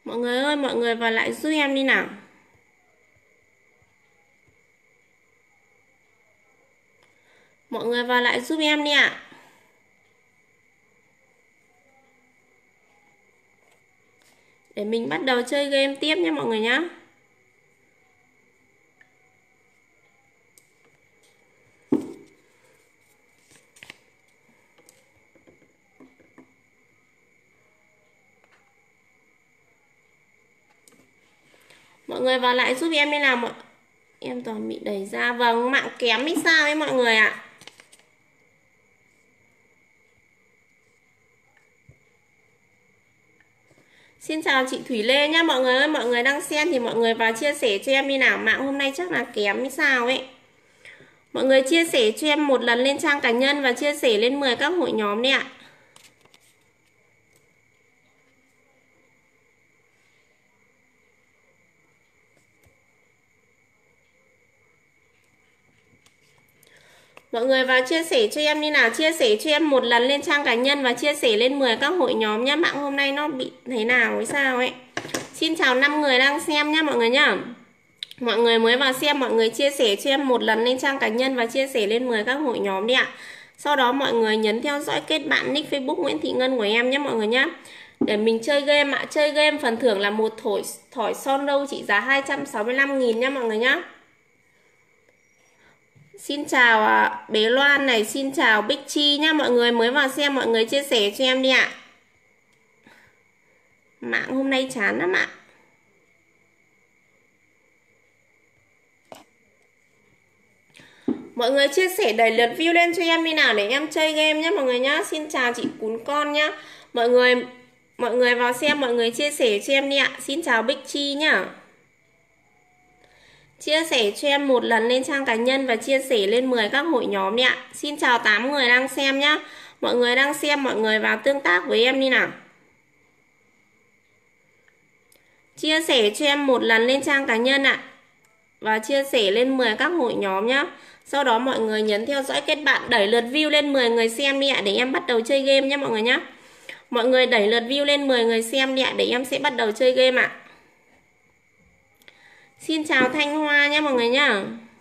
Mọi người ơi, mọi người vào lại giúp em đi nào. Mọi người vào lại giúp em đi ạ. Để mình bắt đầu chơi game tiếp nhé mọi người nhé. Mọi người vào lại giúp em đi nào. Em toàn bị đẩy ra. Vâng, mạng kém hay sao ấy mọi người ạ. Xin chào chị Thủy Lê nhá mọi người ơi. Mọi người đang xem thì mọi người vào chia sẻ cho em đi nào. Mạng hôm nay chắc là kém hay sao ấy. Mọi người chia sẻ cho em một lần lên trang cá nhân và chia sẻ lên 10 các hội nhóm đi ạ. Mọi người vào chia sẻ cho em đi nào. Chia sẻ cho em một lần lên trang cá nhân và chia sẻ lên 10 các hội nhóm nhá. Mạng hôm nay nó bị thế nào hay sao ấy. Xin chào 5 người đang xem nhá mọi người nhá. Mọi người mới vào xem, mọi người chia sẻ cho em một lần lên trang cá nhân và chia sẻ lên 10 các hội nhóm đi ạ. Sau đó mọi người nhấn theo dõi kết bạn nick Facebook Nguyễn Thị Ngân của em nhé mọi người nhá. Để mình chơi game ạ. Chơi game phần thưởng là một thỏi son đâu trị giá 265.000 nhá mọi người nhá. Xin chào bé Loan này, xin chào Bích Chi nhá. Mọi người mới vào xem, mọi người chia sẻ cho em đi ạ. Mạng hôm nay chán lắm ạ. Mọi người chia sẻ đẩy lượt view lên cho em đi nào để em chơi game nhé mọi người nhá. Xin chào chị Cún Con nhá. Mọi người vào xem, mọi người chia sẻ cho em đi ạ. Xin chào Bích Chi nhá. Chia sẻ cho em một lần lên trang cá nhân và chia sẻ lên 10 các hội nhóm đi ạ. Xin chào 8 người đang xem nhá. Mọi người đang xem, mọi người vào tương tác với em đi nào. Chia sẻ cho em một lần lên trang cá nhân ạ. Và chia sẻ lên 10 các hội nhóm nhá. Sau đó mọi người nhấn theo dõi kết bạn, đẩy lượt view lên 10 người xem đi ạ để em bắt đầu chơi game nhé mọi người nhé. Mọi người đẩy lượt view lên 10 người xem đi ạ để em sẽ bắt đầu chơi game ạ. Xin chào Thanh Hoa nhé mọi người nhá.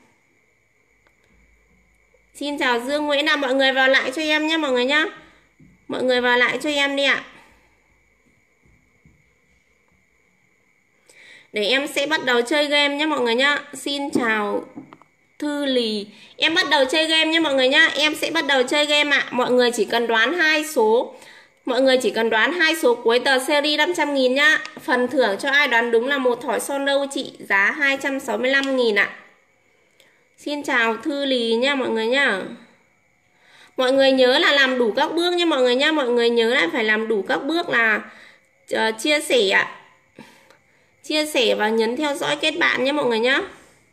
Xin chào Dương Nguyễn nào, mọi người vào lại cho em nhé mọi người nhá. Mọi người vào lại cho em đi ạ. Để em sẽ bắt đầu chơi game nhé mọi người nhá. Xin chào Thư Lì. Em bắt đầu chơi game nhé mọi người nhá. Em sẽ bắt đầu chơi game ạ. Mọi người chỉ cần đoán 2 số. Mọi người chỉ cần đoán 2 số cuối tờ series 500.000 nhá. Phần thưởng cho ai đoán đúng là một thỏi son đâu trị giá 265.000 ạ. Xin chào Thư Lì nha mọi người nhá. Mọi người nhớ là làm đủ các bước nha mọi người nhá. Mọi người nhớ là phải làm đủ các bước là chia sẻ ạ. Chia sẻ và nhấn theo dõi kết bạn nhé mọi người nhá.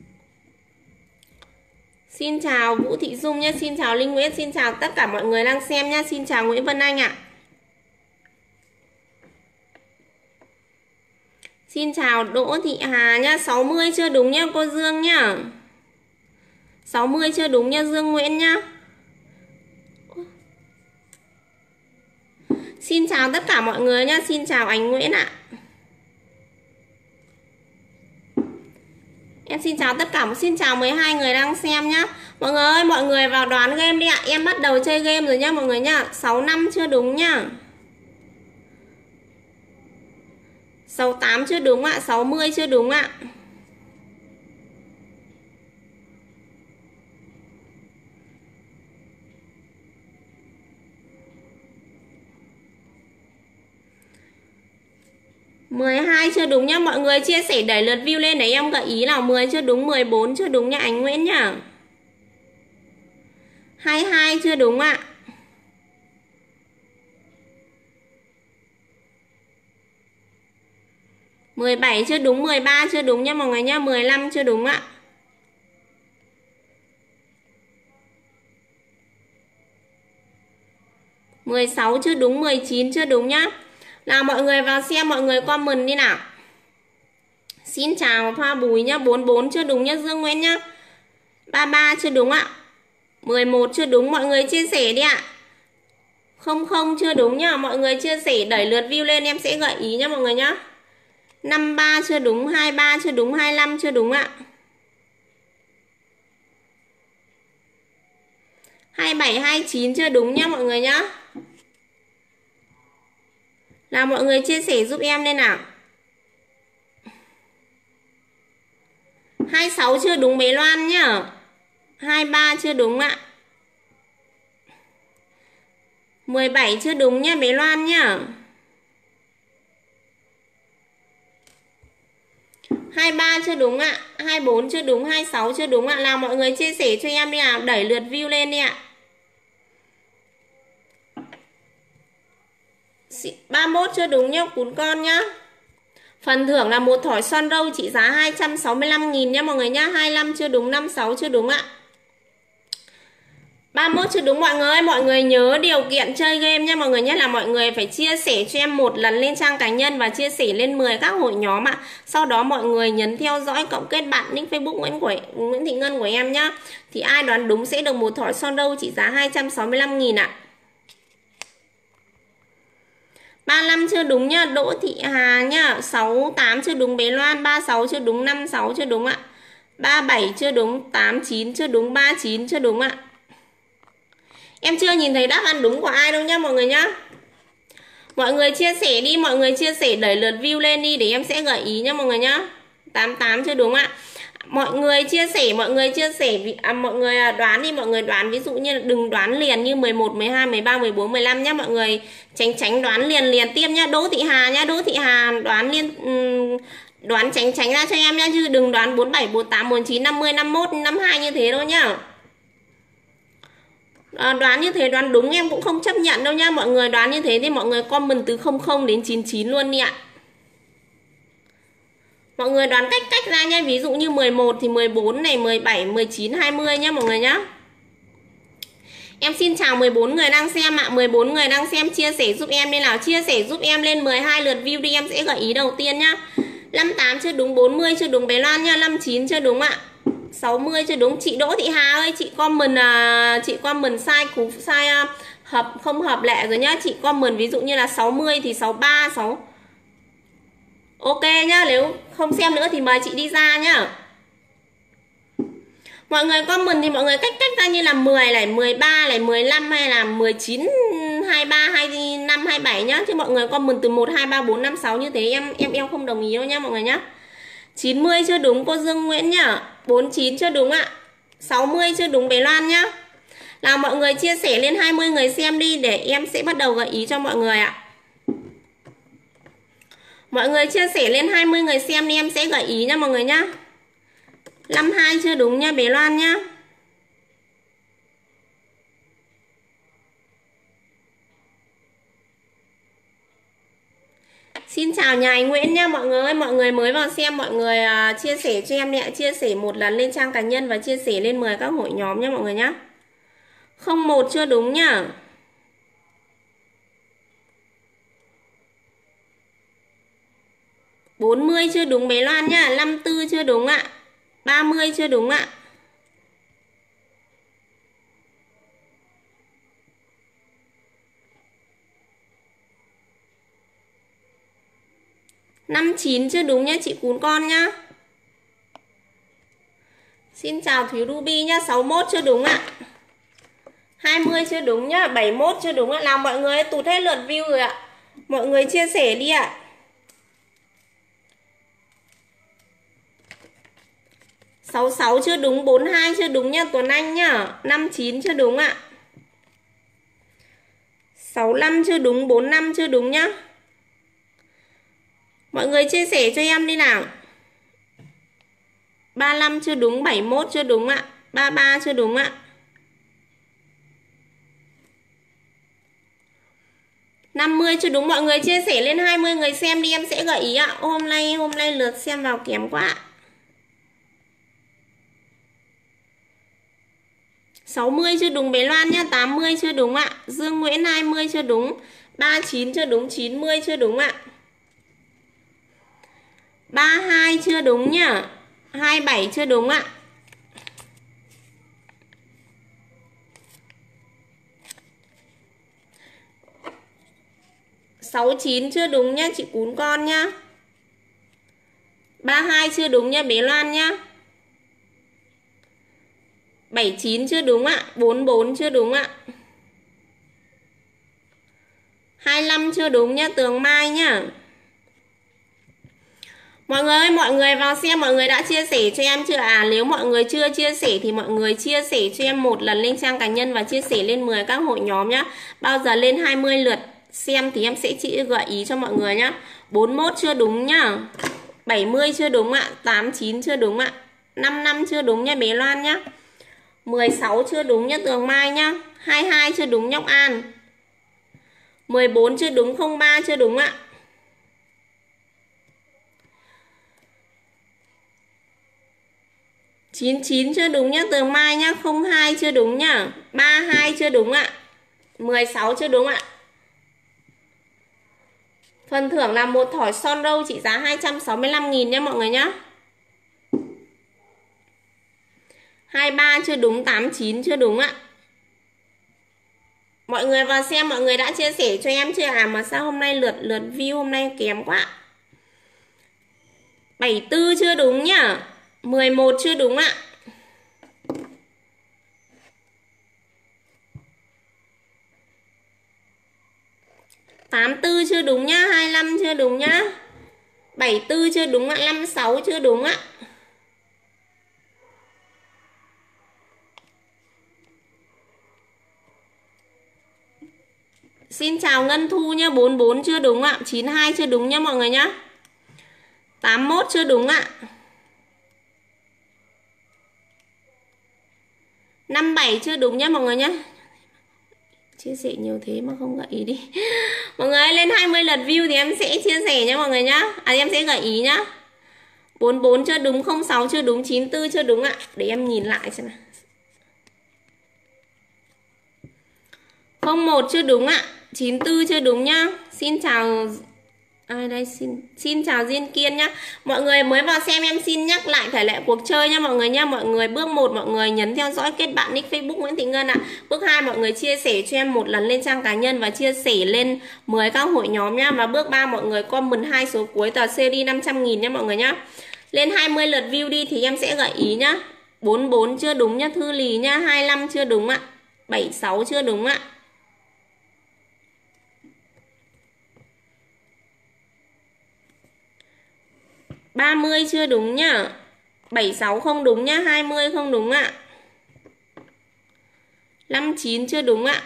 Xin chào Vũ Thị Dung nhé. Xin chào Linh Nguyễn. Xin chào tất cả mọi người đang xem nhé. Xin chào Nguyễn Vân Anh ạ. Xin chào Đỗ Thị Hà nhá. 60 chưa đúng nhá cô Dương nhá. 60 chưa đúng nha Dương Nguyễn nhá. Xin chào tất cả mọi người nhá. Xin chào Ánh Nguyễn ạ. Em xin chào tất cả, xin chào 12 người đang xem nhá. Mọi người ơi, mọi người vào đoán game đi ạ. Em bắt đầu chơi game rồi nhá mọi người nhá. 65 chưa đúng nhá. 68 chưa đúng ạ. 60 chưa đúng ạ. ...12 chưa đúng nhá. Mọi người chia sẻ đẩy lượt view lên để em gợi ý nào. 10 chưa đúng, 14 chưa đúng nha Ánh Nguyễn nhá. 22 chưa đúng ạ. 17 chưa đúng, 13 chưa đúng nha mọi người nhá. 15 chưa đúng ạ. 16 chưa đúng, 19 chưa đúng nhá. Nào mọi người vào xem, mọi người comment đi nào. Xin chào Thoa Bùi nhá. 44 chưa đúng nhá Dương Nguyễn nhá. 33 chưa đúng ạ. 11 chưa đúng, mọi người chia sẻ đi ạ. 00 chưa đúng nhá. Mọi người chia sẻ đẩy lượt view lên em sẽ gợi ý nhá mọi người nhá. 53 chưa đúng, 23 chưa đúng, 25 chưa đúng ạ. 27, 29 chưa đúng nhá mọi người nhá. Nào mọi người chia sẻ giúp em lên nào. 26 chưa đúng bé Loan nhá. 23 chưa đúng ạ. 17 chưa đúng nhá bé Loan nhá. 23 chưa đúng ạ. 24 chưa đúng, 26 chưa đúng ạ. Nào mọi người chia sẻ cho em đi nào, đẩy lượt view lên đi ạ. 31 chưa đúng nhá, cún con nhá. Phần thưởng là một thỏi son râu trị giá 265.000 nhá mọi người nhá. 25 chưa đúng, 56 chưa đúng ạ. 31 chưa đúng mọi người nhớ điều kiện chơi game nha mọi người nhé, là mọi người phải chia sẻ cho em một lần lên trang cá nhân và chia sẻ lên 10 các hội nhóm ạ. Sau đó mọi người nhấn theo dõi cộng kết bạn nick Facebook Nguyễn Thị Ngân của em nhá. Thì ai đoán đúng sẽ được một thỏi son râu trị giá 265.000 ạ. 35 chưa đúng nhá, Đỗ Thị Hà nhá. 68 chưa đúng bé Loan, 36 chưa đúng, 56 chưa đúng ạ. 37 chưa đúng, 89 chưa đúng, 39 chưa đúng ạ. Em chưa nhìn thấy đáp án đúng của ai đâu nhá mọi người nhá. Mọi người chia sẻ đi, mọi người chia sẻ đẩy lượt view lên đi để em sẽ gợi ý nhá mọi người nhá. 88 chưa đúng ạ. Mọi người chia sẻ, mọi người đoán đi, mọi người đoán ví dụ như là đừng đoán liền như 11, 12, 13, 14, 15 nhá mọi người. Tránh đoán liền tiếp nhá. Đỗ Thị Hà nhá, Đỗ Thị Hà đoán tránh ra cho em nhá, chứ đừng đoán 47, 48, 49, 50, 51, 52 như thế đâu nhá. Đoán như thế đoán đúng em cũng không chấp nhận đâu nha. Mọi người đoán như thế thì mọi người comment từ 00 đến 99 luôn đi ạ. Mọi người đoán cách ra nha. Ví dụ như 11 thì 14 này, 17, 19, 20 nhá mọi người nhá. Em xin chào 14 người đang xem ạ. 14 người đang xem chia sẻ giúp em đi nào. Chia sẻ giúp em lên 12 lượt view đi, em sẽ gợi ý đầu tiên nhá. 58 chưa đúng, 40 chưa đúng bé Loan nha, 59 chưa đúng ạ. 60 chưa đúng. Chị Đỗ Thị Hà ơi, chị comment sai không hợp lệ rồi nhá. Chị comment ví dụ như là 60 thì 63, 6. Ok nhá, nếu không xem nữa thì mời chị đi ra nhá. Mọi người comment thì mọi người cách ra như là 10 này, 13 này, 15 hay là 19, 23, 25, 27 nhá. Chứ mọi người comment từ 1, 2, 3, 4, 5, 6 như thế em không đồng ý đâu nhá mọi người nhá. 90 chưa đúng cô Dương Nguyễn nhá. 49 chưa đúng ạ. 60 chưa đúng bé Loan nhá. Nào mọi người chia sẻ lên 20 người xem đi để em sẽ bắt đầu gợi ý cho mọi người ạ. Mọi người chia sẻ lên 20 người xem đi em sẽ gợi ý nha mọi người nhá. 52 chưa đúng nha bé Loan nhá. Xin chào nhà anh Nguyễn nhá mọi người ơi, mọi người mới vào xem mọi người chia sẻ cho em nhé, chia sẻ một lần lên trang cá nhân và chia sẻ lên 10 các hội nhóm nhá mọi người nhá. 01 chưa đúng nhá. 40 chưa đúng bé Loan nhá. 54 chưa đúng ạ. 30 chưa đúng ạ. 59 chưa đúng nhá chị cún con nhá. Xin chào Thúy Ruby nhá. 61 chưa đúng ạ. 20 chưa đúng nhá. 71 chưa đúng ạ. Nào mọi người tụt hết lượt view rồi ạ. Mọi người chia sẻ đi ạ. 66 chưa đúng. 42 chưa đúng nhá Tuấn Anh nhá. 59 chưa đúng ạ. 65 chưa đúng. 45 chưa đúng nhá. Mọi người chia sẻ cho em đi nào. 35 chưa đúng. 71 chưa đúng ạ. 33 chưa đúng ạ. 50 chưa đúng. Mọi người chia sẻ lên 20 người xem đi em sẽ gợi ý ạ. Hôm nay lượt xem vào kém quá. 60 chưa đúng bé Loan nhá. 80 chưa đúng ạ. Dương Nguyễn 20 chưa đúng. 39 chưa đúng. 90 chưa đúng ạ. 32 chưa đúng nhá. 27 chưa đúng ạ. 69 chưa đúng nhá chị cún con nhá. 32 chưa đúng nhá bé Loan nhá. 79 chưa đúng ạ. 44 chưa đúng ạ. 25 chưa đúng nhá Tường Mai nhá. Mọi người ơi, mọi người vào xem mọi người đã chia sẻ cho em chưa à? Nếu mọi người chưa chia sẻ thì mọi người chia sẻ cho em một lần lên trang cá nhân và chia sẻ lên 10 các hội nhóm nhá. Bao giờ lên 20 lượt xem thì em sẽ chỉ gợi ý cho mọi người nhá. 41 chưa đúng nhá. 70 chưa đúng ạ. 89 chưa đúng ạ. 55 chưa đúng nhá bé Loan nhá. 16 chưa đúng nhá Tường Mai nhá. 22 chưa đúng Nhóc An. 14 chưa đúng. 03 chưa đúng ạ. 99 chưa đúng nhá Tường Mai nhá. 02 chưa đúng nhá. 32 chưa đúng ạ. 16 chưa đúng ạ. Phần thưởng là một thỏi son râu trị giá 265.000 nhá mọi người nhá. 23 chưa đúng. 89 chưa đúng ạ. Mọi người vào xem mọi người đã chia sẻ cho em chưa à? Mà sao hôm nay lượt view hôm nay kém quá. 74 chưa đúng nhá. 11 chưa đúng ạ. 84 chưa đúng nhá. 25 chưa đúng nhá. 74 chưa đúng ạ. 56 chưa đúng ạ. Xin chào Ngân Thu nhá. 44 chưa đúng ạ. 92 chưa đúng nhá mọi người nhá. 81 chưa đúng ạ. 57 chưa đúng nhá mọi người nhá. Chia sẻ nhiều thế mà không gợi ý đi. Mọi người ơi, lên 20 lượt view thì em sẽ chia sẻ nhá mọi người nhá. Em sẽ gợi ý nhá. 44 chưa đúng. 06 chưa đúng. 94 chưa đúng ạ. Để em nhìn lại xem nào. 01 chưa đúng ạ. 94 chưa đúng nhá. Xin chào ai đây, xin chào Diên Kiên nhá. Mọi người mới vào xem em xin nhắc lại thể lệ cuộc chơi nha mọi người nhá. Mọi người bước 1 mọi người nhấn theo dõi kết bạn nick Facebook Nguyễn Thị Ngân ạ. Bước 2 mọi người chia sẻ cho em một lần lên trang cá nhân và chia sẻ lên 10 các hội nhóm nhá. Và bước 3 mọi người comment 2 số cuối tờ series 500.000 nhá mọi người nhá. Lên 20 lượt view đi thì em sẽ gợi ý nhá. 44 chưa đúng nhá Thư Lì nhá. 25 chưa đúng ạ. 76 chưa đúng ạ. 30 chưa đúng nhá. 76 không đúng nhá. 20 không đúng ạ. 59 chưa đúng ạ.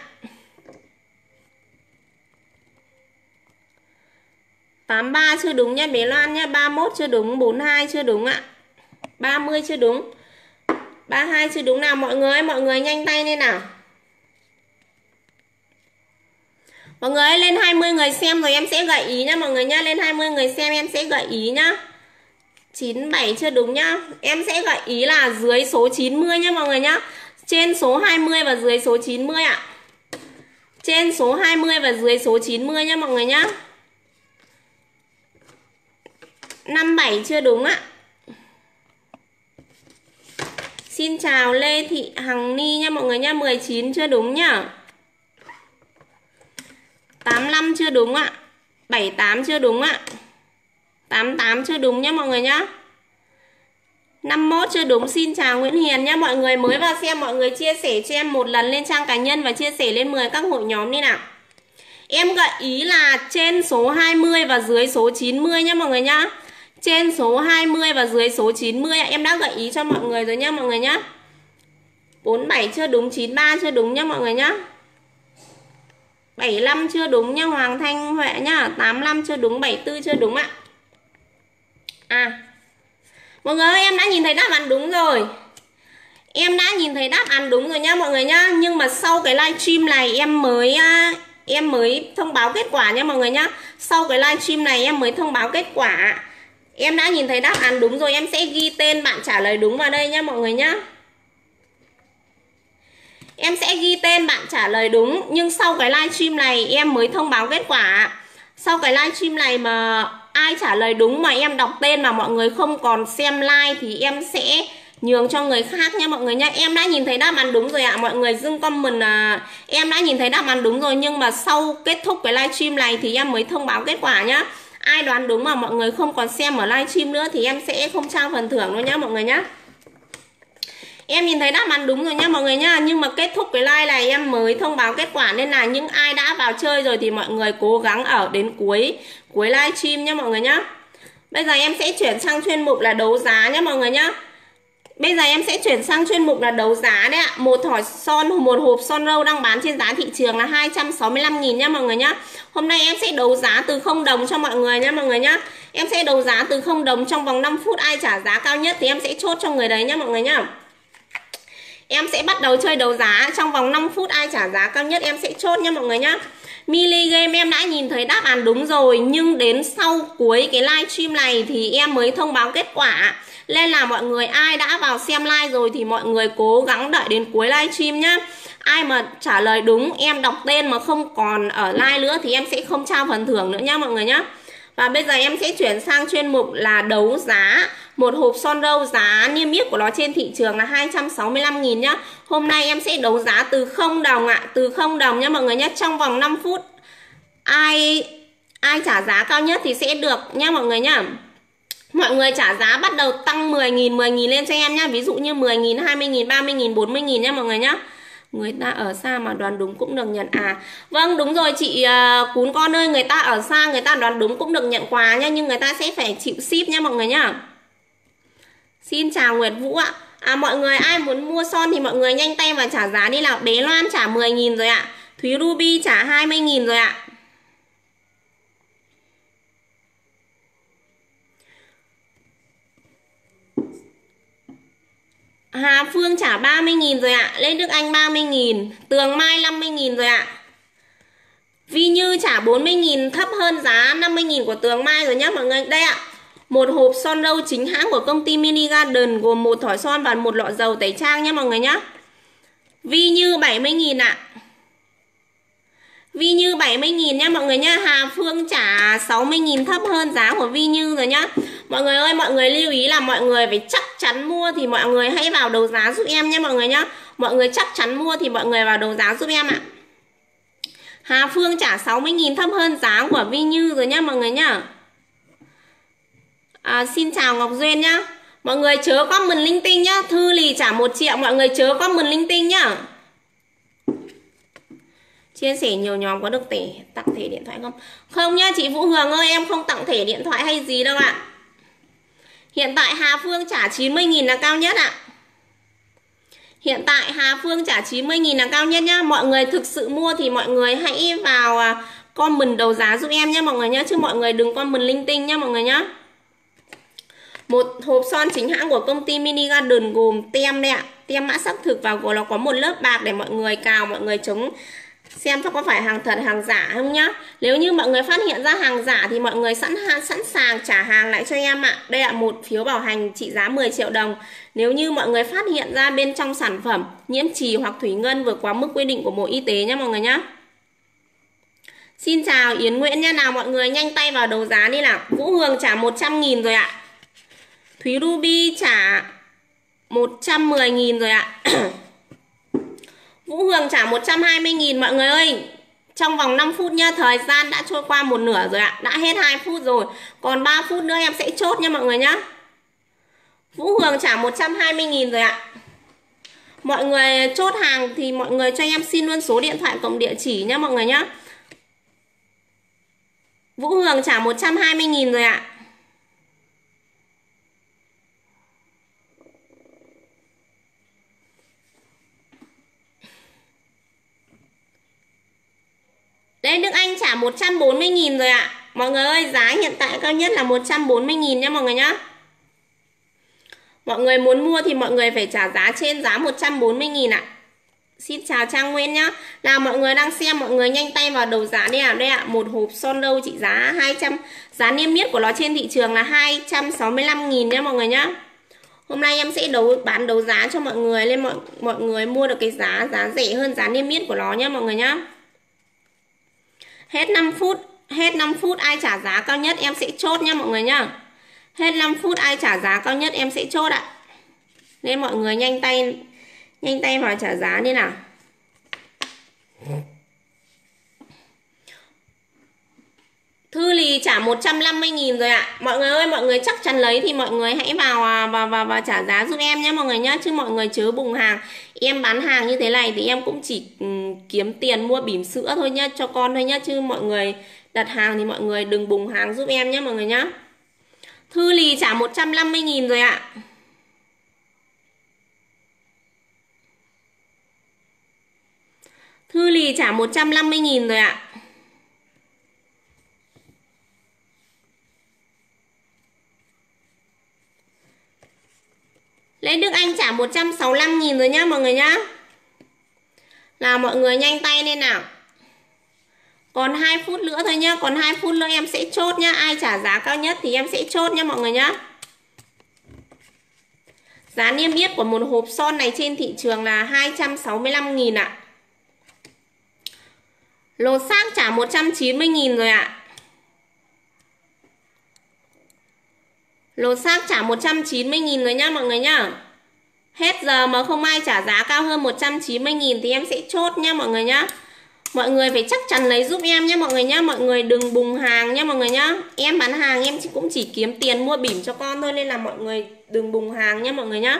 83 chưa đúng nhá bé Loan nhá. 31 chưa đúng. 42 chưa đúng ạ. 30 chưa đúng. 32 chưa đúng nào mọi người nhanh tay lên nào. Mọi người ơi, lên 20 người xem rồi em sẽ gợi ý nhá mọi người nhá. Lên 20 người xem em sẽ gợi ý nhá. 97 chưa đúng nhá. Em sẽ gợi ý là dưới số 90 nhá mọi người nhá. Trên số 20 và dưới số 90 ạ. Trên số 20 và dưới số 90 nhá mọi người nhá. 57 chưa đúng ạ. Xin chào Lê Thị Hằng Ni nha mọi người nhá. 19 chưa đúng nhá. 85 chưa đúng ạ. 78 chưa đúng ạ. 88 chưa đúng nhá mọi người nhá. 51 chưa đúng. Xin chào Nguyễn Hiền nhá. Mọi người mới vào xem mọi người chia sẻ cho em một lần lên trang cá nhân và chia sẻ lên 10 các hội nhóm đi nào. Em gợi ý là trên số 20 và dưới số 90 nhá mọi người nhá. Trên số 20 và dưới số 90 em đã gợi ý cho mọi người rồi nhá mọi người nhá. 47 chưa đúng. 93 chưa đúng nhá mọi người nhá. 75 chưa đúng nha Hoàng Thanh Huệ nhá. 85 chưa đúng. 74 chưa đúng ạ. Mọi người ơi, em đã nhìn thấy đáp án đúng rồi. Em đã nhìn thấy đáp án đúng rồi nhá mọi người nhá. Nhưng mà sau cái livestream này em mới thông báo kết quả nha mọi người nhá. Sau cái livestream này em mới thông báo kết quả. Em đã nhìn thấy đáp án đúng rồi, em sẽ ghi tên bạn trả lời đúng vào đây nhá mọi người nhá. Em sẽ ghi tên bạn trả lời đúng. Nhưng sau cái livestream này em mới thông báo kết quả. Sau cái livestream này mà ai trả lời đúng mà em đọc tên mà mọi người không còn xem live thì em sẽ nhường cho người khác nha mọi người nhá. Em đã nhìn thấy đáp án đúng rồi ạ. Mọi người dưng comment em đã nhìn thấy đáp án đúng rồi. Nhưng mà sau kết thúc cái livestream này thì em mới thông báo kết quả nhá. Ai đoán đúng mà mọi người không còn xem ở livestream nữa thì em sẽ không trao phần thưởng đâu nhá mọi người nhá. Em nhìn thấy đáp án đúng rồi nhá mọi người nhá. Nhưng mà kết thúc cái live này em mới thông báo kết quả, nên là những ai đã vào chơi rồi thì mọi người cố gắng ở đến cuối livestream nhá mọi người nhá. Bây giờ em sẽ chuyển sang chuyên mục là đấu giá nhá mọi người nhá. Bây giờ em sẽ chuyển sang chuyên mục là đấu giá đấy ạ. Một hộp son râu đang bán trên giá thị trường là 265.000 nhá mọi người nhá. Hôm nay em sẽ đấu giá từ 0 đồng cho mọi người nhá mọi người nhá. Em sẽ đấu giá từ 0 đồng trong vòng 5 phút, ai trả giá cao nhất thì em sẽ chốt cho người đấy nhá mọi người nhá. Em sẽ bắt đầu chơi đấu giá trong vòng 5 phút, ai trả giá cao nhất em sẽ chốt nha mọi người nhá. Mili Game em đã nhìn thấy đáp án đúng rồi, nhưng đến sau cuối cái livestream này thì em mới thông báo kết quả. Nên là mọi người ai đã vào xem live rồi thì mọi người cố gắng đợi đến cuối livestream nhá. Ai mà trả lời đúng, em đọc tên mà không còn ở live nữa thì em sẽ không trao phần thưởng nữa nhá mọi người nhá. Và bây giờ em sẽ chuyển sang chuyên mục là đấu giá. Một hộp son râu giá niêm yết của nó trên thị trường là 265.000 nhá. Hôm nay em sẽ đấu giá từ 0 đồng ạ, từ 0 đồng nhá mọi người nhé. Trong vòng 5 phút ai trả giá cao nhất thì sẽ được nhá mọi người nhá. Mọi người trả giá bắt đầu tăng 10.000 lên cho em nhá. Ví dụ như 10.000, 20.000, 30.000, 40.000 nhá mọi người nhá. Người ta ở xa mà đoán đúng cũng được nhận. À vâng đúng rồi chị Cún con ơi, người ta ở xa người ta đoán đúng cũng được nhận quà nhá. Nhưng người ta sẽ phải chịu ship nhá mọi người nhá. Xin chào Nguyệt Vũ ạ. Mọi người ai muốn mua son thì mọi người nhanh tay và trả giá đi nào. Bé Loan trả 10.000 rồi ạ. Thúy Ruby trả 20.000 rồi ạ. Hà Phương trả 30.000 rồi ạ. Lê Đức Anh 30.000. Tường Mai 50.000 rồi ạ. Vi Như trả 40.000, thấp hơn giá 50.000 của Tường Mai rồi nhá mọi người. Đây ạ. Một hộp son râu chính hãng của công ty Mini Garden gồm một thỏi son và một lọ dầu tẩy trang nhá mọi người nhá. Vi Như 70.000 ạ. Vi Như 70.000 nhá mọi người nhá. Hà Phương trả 60.000, thấp hơn giá của Vi Như rồi nhá. Mọi người ơi, mọi người lưu ý là mọi người phải chắc chắn mua thì mọi người hãy vào đấu giá giúp em nhé mọi người nhá. Mọi người chắc chắn mua thì mọi người vào đấu giá giúp em ạ. Hà Phương trả 60.000, thấp hơn giá của Vi Như rồi nhá mọi người nhá. Xin chào Ngọc Duyên nhá. Mọi người chớ comment linh tinh nhá. Thư Lì trả 1 triệu, mọi người chớ comment linh tinh nhá. Chia sẻ nhiều nhóm có được tặng thẻ điện thoại không? Không nhá chị Vũ Hường ơi, em không tặng thẻ điện thoại hay gì đâu ạ. Hiện tại Hà Phương trả 90.000 là cao nhất ạ. Hiện tại Hà Phương trả 90.000 là cao nhất nhá. Mọi người thực sự mua thì mọi người hãy vào comment đấu giá giúp em nhá mọi người nhá. Chứ mọi người đừng comment linh tinh nhá mọi người nhá. Một hộp son chính hãng của công ty Mini Garden gồm tem đây ạ. Tem mã xác thực và nó có một lớp bạc để mọi người cào, mọi người chống xem có phải hàng thật hàng giả không nhá. Nếu như mọi người phát hiện ra hàng giả thì mọi người sẵn sàng trả hàng lại cho em ạ. Đây là một phiếu bảo hành trị giá 10 triệu đồng. Nếu như mọi người phát hiện ra bên trong sản phẩm nhiễm chì hoặc thủy ngân vượt quá mức quy định của Bộ Y tế nhá mọi người nhá. Xin chào Yến Nguyễn nhá. Nào mọi người nhanh tay vào đấu giá đi nào. Vũ Hường trả 100.000 rồi ạ. Thúy Ruby trả 110.000 rồi ạ. Vũ Hường trả 120.000 mọi người ơi. Trong vòng 5 phút nha, thời gian đã trôi qua một nửa rồi ạ. Đã hết 2 phút rồi. Còn 3 phút nữa em sẽ chốt nha mọi người nhá. Vũ Hường trả 120.000 rồi ạ. Mọi người chốt hàng thì mọi người cho em xin luôn số điện thoại cộng địa chỉ nhá mọi người nhá. Vũ Hường trả 120.000 rồi ạ. Đây Đức Anh trả 140.000 rồi ạ. Mọi người ơi, giá hiện tại cao nhất là 140.000 nhá mọi người nhá. Mọi người muốn mua thì mọi người phải trả giá trên giá 140.000 ạ. Xin chào Trang Nguyên nhá. Là mọi người đang xem, mọi người nhanh tay vào đấu giá đi ạ. Đây ạ, một hộp son râu trị giá 200, giá niêm yết của nó trên thị trường là 265.000 nhá mọi người nhá. Hôm nay em sẽ bán đấu giá cho mọi người lên mọi người mua được cái giá rẻ hơn giá niêm yết của nó nhá mọi người nhá. Hết 5 phút ai trả giá cao nhất em sẽ chốt nha mọi người nhá. Hết 5 phút ai trả giá cao nhất em sẽ chốt ạ. Nên mọi người nhanh tay vào trả giá đi nào. Thư Lì lì trả 150.000 rồi ạ. Mọi người ơi, mọi người chắc chắn lấy thì mọi người hãy vào trả giá giúp em nhé mọi người nhá. Chứ mọi người chớ bùng hàng. Em bán hàng như thế này thì em cũng chỉ kiếm tiền mua bỉm sữa thôi nhá, cho con thôi nhá. Chứ mọi người đặt hàng thì mọi người đừng bùng hàng giúp em nhé mọi người nhá. Thư lì trả 150.000 rồi ạ. Thư lì trả 150.000 rồi ạ. Lê Đức Anh trả 165.000 rồi nhá mọi người nhá. Nào mọi người nhanh tay lên nào. Còn 2 phút nữa thôi nhá. Còn 2 phút nữa em sẽ chốt nhá. Ai trả giá cao nhất thì em sẽ chốt nhá mọi người nhá. Giá niêm yết của một hộp son này trên thị trường là 265.000 ạ. Lột xác trả 190.000 rồi ạ. Lột xác trả 190.000 rồi nhá mọi người nhá. Hết giờ mà không ai trả giá cao hơn 190.000 thì em sẽ chốt nhá mọi người nhá. Mọi người phải chắc chắn lấy giúp em nhé mọi người nhá. Mọi người đừng bùng hàng nhé mọi người nhá. Em bán hàng em cũng chỉ kiếm tiền mua bỉm cho con thôi, nên là mọi người đừng bùng hàng nhé mọi người nhá.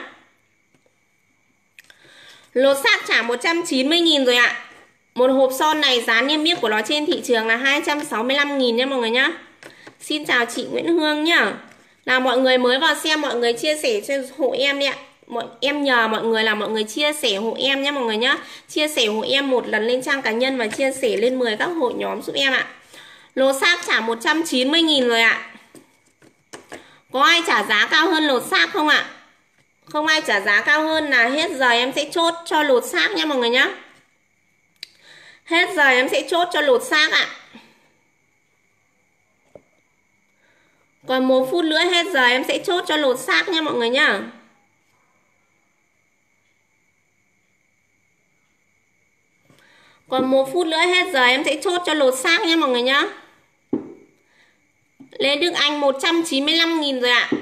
Lột xác trả 190.000 rồi ạ. Một hộp son này giá niêm yết của nó trên thị trường là 265.000 nhé mọi người nhá. Xin chào chị Nguyễn Hương nhá. Là mọi người mới vào xem, mọi người chia sẻ cho hộ em đi ạ. Em nhờ mọi người là mọi người chia sẻ hộ em nhé mọi người nhá. Chia sẻ hộ em một lần lên trang cá nhân và chia sẻ lên 10 các hội nhóm giúp em ạ. Lột xác trả 190.000 rồi ạ. Có ai trả giá cao hơn lột xác không ạ? Không ai trả giá cao hơn là hết giờ em sẽ chốt cho lột xác nha mọi người nhá. Hết giờ em sẽ chốt cho lột xác ạ. Còn 1 phút nữa hết giờ em sẽ chốt cho lột xác nha mọi người nhá. Còn 1 phút nữa hết giờ em sẽ chốt cho lột xác nha mọi người nhá. Lê Đức Anh 195.000 rồi ạ.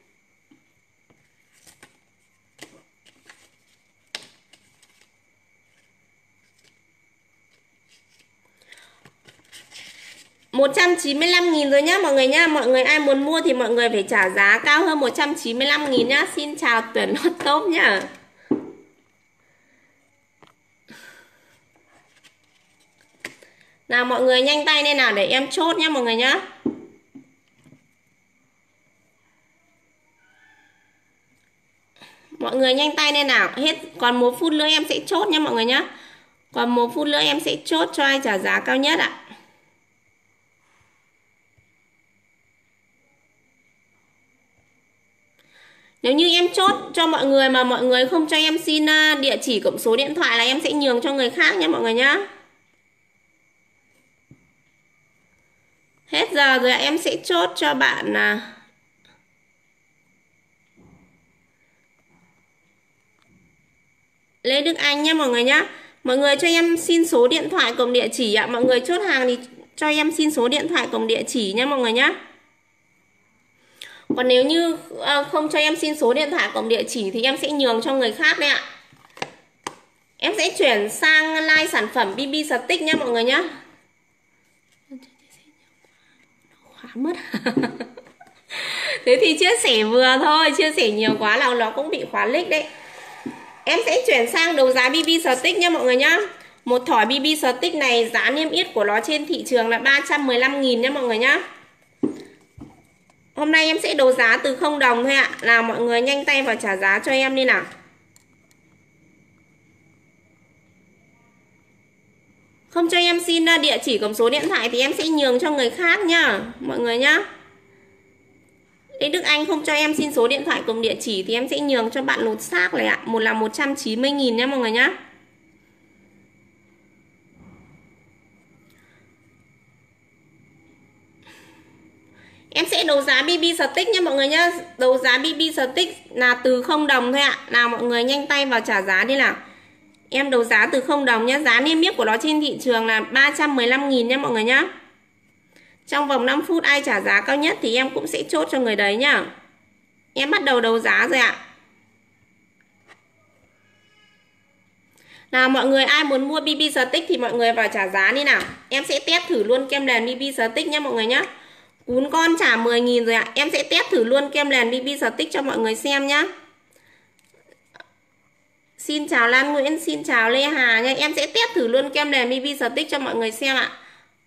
$195.000 rồi nhá mọi người nhá. Mọi người ai muốn mua thì mọi người phải trả giá cao hơn 195.000 nhá. Xin chào tuyển lót top nhá. Nào mọi người nhanh tay lên nào để em chốt nhá mọi người nhá. Mọi người nhanh tay lên nào. Hết còn 1 phút nữa em sẽ chốt nhá mọi người nhá. Còn 1 phút nữa em sẽ chốt cho ai trả giá cao nhất ạ. Nếu như em chốt cho mọi người mà mọi người không cho em xin địa chỉ cộng số điện thoại là em sẽ nhường cho người khác nhé mọi người nhá. Hết giờ rồi em sẽ chốt cho bạn Lê Đức Anh nhé mọi người nhá. Mọi người cho em xin số điện thoại cộng địa chỉ ạ. Mọi người chốt hàng thì cho em xin số điện thoại cộng địa chỉ nhé mọi người nhá. Còn nếu như không cho em xin số điện thoại cộng địa chỉ thì em sẽ nhường cho người khác đấy ạ. Em sẽ chuyển sang like sản phẩm BB Stick nhé mọi người nhá. Khóa mất. Thế thì chia sẻ vừa thôi, chia sẻ nhiều quá là nó cũng bị khóa link đấy. Em sẽ chuyển sang đấu giá BB Stick nhé mọi người nhá. Một thỏi BB Stick này giá niêm yết của nó trên thị trường là 315.000 nhé mọi người nhá. Hôm nay em sẽ đấu giá từ 0 đồng thôi ạ. Nào mọi người nhanh tay vào trả giá cho em đi nào. Không cho em xin địa chỉ cộng số điện thoại thì em sẽ nhường cho người khác nhá mọi người nhá. Lê Đức Anh không cho em xin số điện thoại cùng địa chỉ thì em sẽ nhường cho bạn lột xác này ạ. Một là 190.000 nhé mọi người nhá. Em sẽ đấu giá BB Stick nhé mọi người nhá. Đấu giá BB Stick là từ 0 đồng thôi ạ. Nào mọi người nhanh tay vào trả giá đi nào. Em đấu giá từ 0 đồng nhé. Giá niêm yết của nó trên thị trường là 315.000 nhé mọi người nhá. Trong vòng 5 phút ai trả giá cao nhất thì em cũng sẽ chốt cho người đấy nhá. Em bắt đầu đấu giá rồi ạ. Nào mọi người ai muốn mua BB Stick thì mọi người vào trả giá đi nào. Em sẽ test thử luôn kem nền BB Stick nhé mọi người nhá. Cún con trả 10.000 rồi ạ. Em sẽ test thử luôn kem nền BB Stick cho mọi người xem nhá. Xin chào Lan Nguyễn, xin chào Lê Hà nha. Em sẽ test thử luôn kem nền BB Stick cho mọi người xem ạ.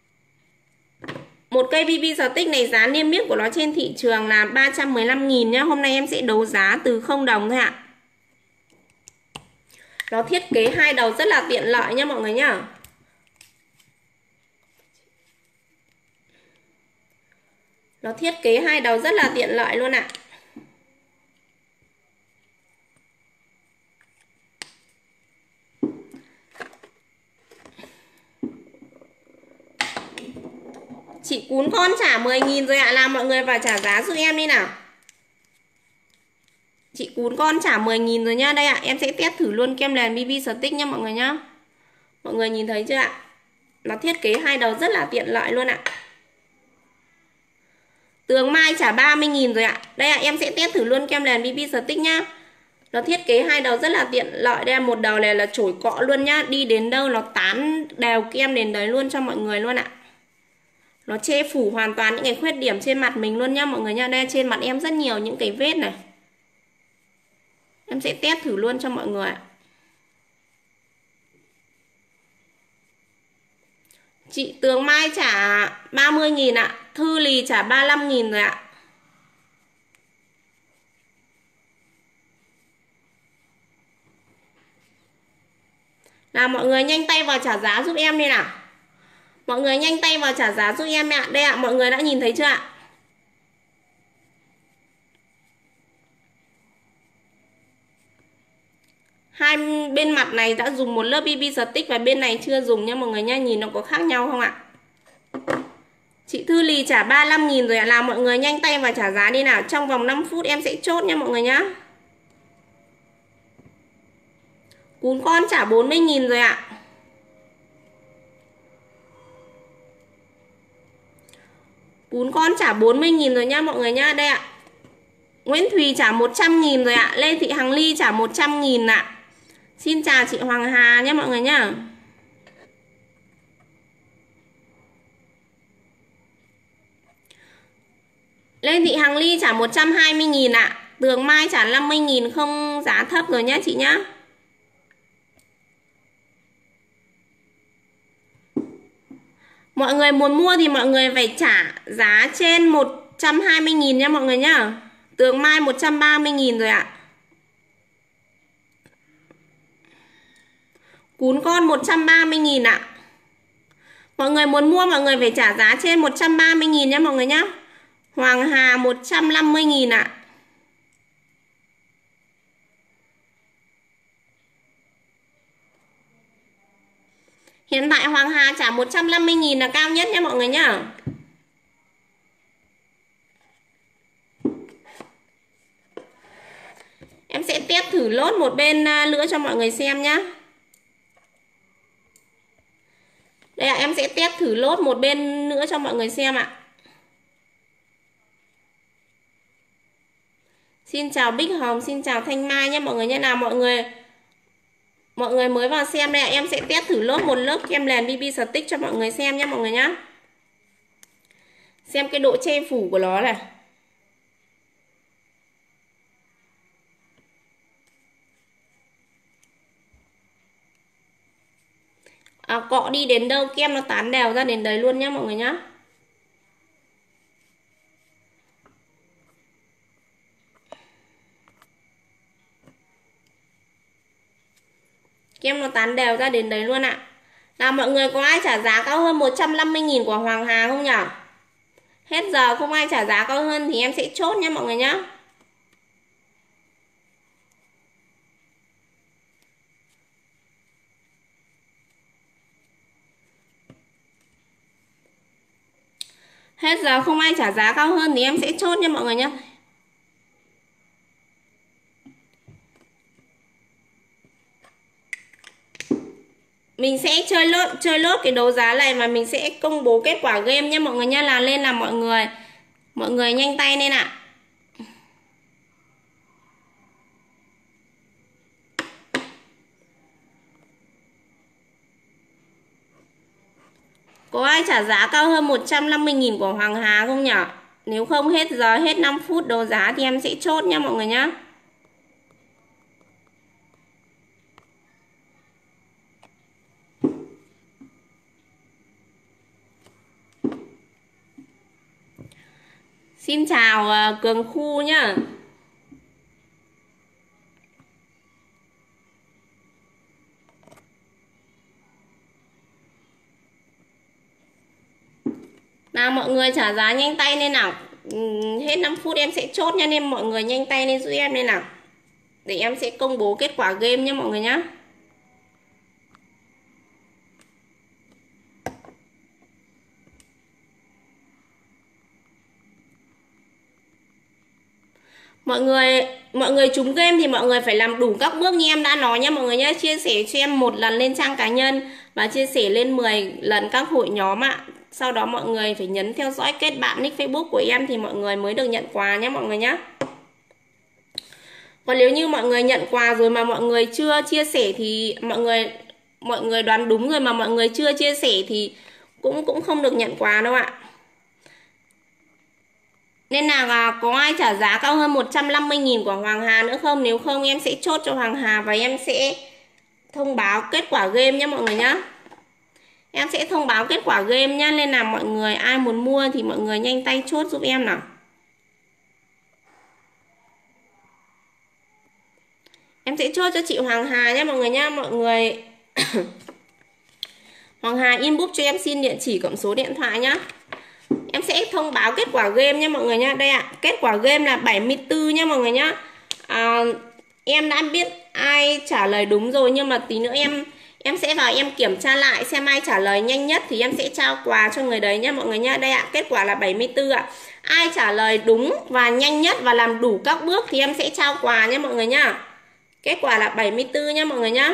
Một cây BB Stick này giá niêm yết của nó trên thị trường là 315.000 nhá. Hôm nay em sẽ đấu giá từ 0 đồng thôi ạ. Nó thiết kế hai đầu rất là tiện lợi nha mọi người nhá. Nó thiết kế hai đầu rất là tiện lợi luôn ạ. Chị Cún con trả 10.000 rồi ạ. Làm mọi người vào trả giá giúp em đi nào. Chị Cún con trả 10.000 rồi nhá. Đây ạ, em sẽ test thử luôn kem nền BB Stick nha mọi người nhá. Mọi người nhìn thấy chưa ạ? Nó thiết kế hai đầu rất là tiện lợi luôn ạ. Tường Mai trả 30.000 rồi ạ. Đây ạ, em sẽ test thử luôn kem nền BB Stick nhá. Nó thiết kế hai đầu rất là tiện lợi. Đây là một đầu này là chổi cọ luôn nhá. Đi đến đâu nó tán đều kem đến đấy luôn cho mọi người luôn ạ. Nó che phủ hoàn toàn những cái khuyết điểm trên mặt mình luôn nhá mọi người nha. Đây trên mặt em rất nhiều những cái vết này. Em sẽ test thử luôn cho mọi người ạ. Chị Tường Mai trả 30.000 ạ. Thư Lì trả 35.000 rồi ạ. Nào mọi người nhanh tay vào trả giá giúp em đi nào. Mọi người nhanh tay vào trả giá giúp em ạ. Đây ạ, mọi người đã nhìn thấy chưa ạ? Hai bên mặt này đã dùng một lớp BB Stick và bên này chưa dùng nha mọi người nha. Nhìn nó có khác nhau không ạ? Chị Thư Lì trả 35.000 rồi ạ. Nào mọi người nhanh tay vào trả giá đi nào. Trong vòng 5 phút em sẽ chốt nha mọi người nhá. Cún con trả 40.000 rồi ạ. Cún con trả 40.000 rồi nha mọi người nhá. Đây ạ. Nguyễn Thùy trả 100.000 rồi ạ. Lê Thị Hằng Ly trả 100.000 ạ. Xin chào chị Hoàng Hà nhé mọi người nhá. Lê Thị Hằng Ly trả 120.000 ạ. Tường Mai trả 50.000 không giá thấp rồi nhá chị nhá. Mọi người muốn mua thì mọi người phải trả giá trên 120.000 nha mọi người nhá. Tường Mai 130.000 rồi ạ. Cún con 130.000 ạ. Mọi người muốn mua mọi người phải trả giá trên 130.000 nha mọi người nhá. Hoàng Hà 150.000 ạ. Hiện tại Hoàng Hà trả 150.000 là cao nhất nha mọi người nhá. Em sẽ test thử lốt một bên nữa cho mọi người xem nhá. Đây ạ, em sẽ test thử lốt một bên nữa cho mọi người xem ạ. Xin chào Bích Hồng, xin chào Thanh Mai nhé mọi người nhé. Nào mọi người mới vào xem đây ạ. Em sẽ test thử lốt một lớp kem nền BB Stick cho mọi người xem nhé mọi người nhé. Xem cái độ che phủ của nó này. Cọ đi đến đâu kem nó tán đều ra đến đấy luôn nhé mọi người nhé. Kem nó tán đều ra đến đấy luôn ạ. Nào mọi người có ai trả giá cao hơn 150.000 của Hoàng Hà không nhỉ? Hết giờ không ai trả giá cao hơn thì em sẽ chốt nhé mọi người nhé. Hết giờ không ai trả giá cao hơn thì em sẽ chốt nha mọi người nhé. Mình sẽ chơi lốt cái đấu giá này mà mình sẽ công bố kết quả game nhé mọi người nhé. Là lên là mọi người nhanh tay lên ạ. Có ai trả giá cao hơn 150.000 của Hoàng Hà không nhỉ? Nếu không hết giờ, hết 5 phút đấu giá thì em sẽ chốt nha mọi người nhá. Xin chào Cường Khu nhá. Nào mọi người trả giá nhanh tay lên nào. Hết 5 phút em sẽ chốt nha, nên mọi người nhanh tay lên giúp em lên nào. Để em sẽ công bố kết quả game nhé mọi người nhá. Mọi người trúng game thì mọi người phải làm đủ các bước như em đã nói nhé mọi người nhé. Chia sẻ cho em 1 lần lên trang cá nhân và chia sẻ lên 10 lần các hội nhóm ạ. Sau đó mọi người phải nhấn theo dõi kết bạn nick Facebook của em thì mọi người mới được nhận quà nhé mọi người nhé. Còn nếu như mọi người nhận quà rồi mà mọi người chưa chia sẻ thì mọi người đoán đúng rồi mà mọi người chưa chia sẻ thì cũng không được nhận quà đâu ạ. Nên là có ai trả giá cao hơn 150.000 của Hoàng Hà nữa không? Nếu không em sẽ chốt cho Hoàng Hà và em sẽ thông báo kết quả game nhé mọi người nhé. Em sẽ thông báo kết quả game nhé. Nên là mọi người ai muốn mua thì mọi người nhanh tay chốt giúp em nào. Em sẽ chốt cho chị Hoàng Hà nhé mọi người nhé. Mọi người Hoàng Hà inbox cho em xin địa chỉ cộng số điện thoại nhé. Em sẽ thông báo kết quả game nhé mọi người nhé. Đây ạ, kết quả game là 74 nhé mọi người nhé. Em đã biết ai trả lời đúng rồi, nhưng mà tí nữa em sẽ vào em kiểm tra lại xem ai trả lời nhanh nhất thì em sẽ trao quà cho người đấy nhé mọi người nhé. Đây ạ, kết quả là 74 ạ. Ai trả lời đúng và nhanh nhất và làm đủ các bước thì em sẽ trao quà nhé mọi người nhá. Kết quả là 74 nhé mọi người nhá.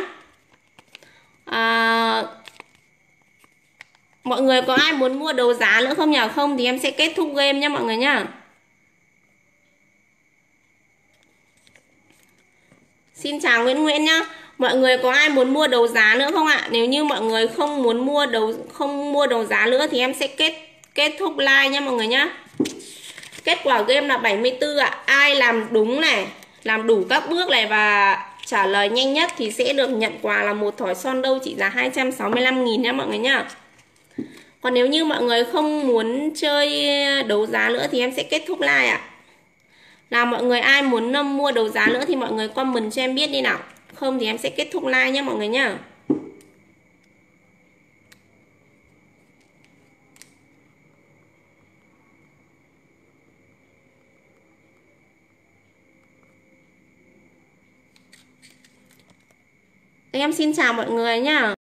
Mọi người có ai muốn mua đấu giá nữa không nhỉ? Không thì em sẽ kết thúc game nhé mọi người nhá. Xin chào Nguyễn Nguyễn nhá. Mọi người có ai muốn mua đấu giá nữa không ạ? Nếu như mọi người không muốn mua đấu giá nữa thì em sẽ kết thúc live nhé mọi người nhá. Kết quả game là 74 ạ. Ai làm đúng này, làm đủ các bước này và trả lời nhanh nhất thì sẽ được nhận quà là một thỏi son đâu trị giá 265.000 nhé mọi người nhá. Còn nếu như mọi người không muốn chơi đấu giá nữa thì em sẽ kết thúc live ạ. Nào mọi người ai muốn mua đấu giá nữa thì mọi người comment cho em biết đi nào. Không thì em sẽ kết thúc live nhé mọi người nhá. Em xin chào mọi người nhá.